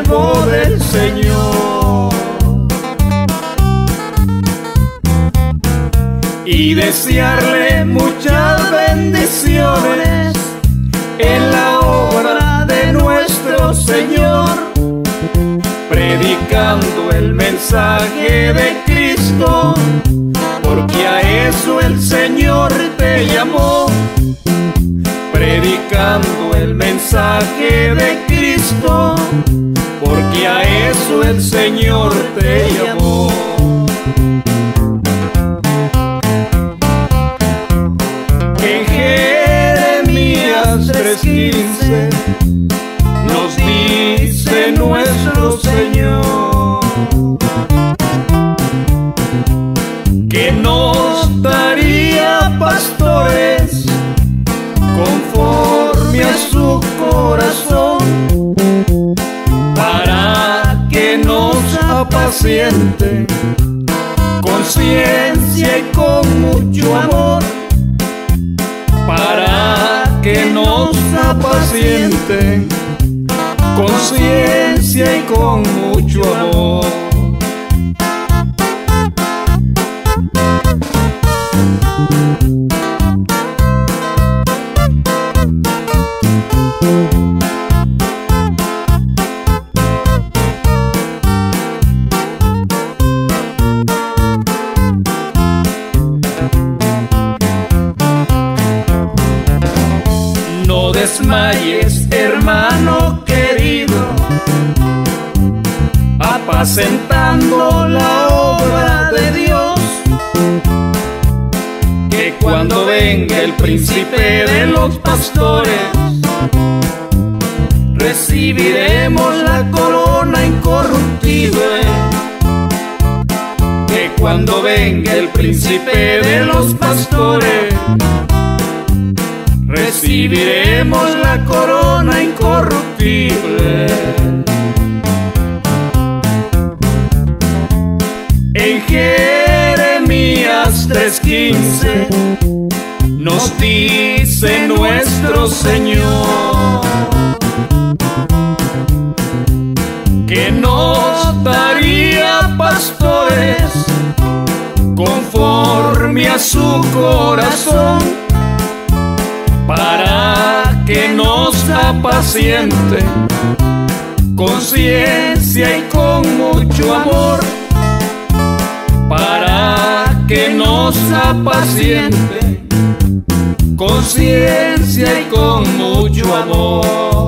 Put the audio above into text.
siervo del Señor, y desearle muchas bendiciones en la obra de nuestro Señor, predicando el mensaje de Cristo, porque a eso el Señor te llamó. Predicando el mensaje de Cristo, porque a eso el Señor te llamó. En Jeremías 3:15 nos dice nuestro Señor que nos daría pastores conforme a su corazón, para que nos apaciente con ciencia y con mucho amor, para que nos apaciente con ciencia y con mucho amor. No desmayes, hermano querido, apacentando la obra de Dios, que cuando venga el príncipe de los pastores, recibiremos la corona incorruptible. Que cuando venga el príncipe de los pastores, recibiremos la corona incorruptible. En Jeremías 3:15 nos dice nuestro Señor que nos daría pastores conforme a su corazón, para que nos apaciente con ciencia y con mucho amor, para que nos apaciente con ciencia y con mucho amor.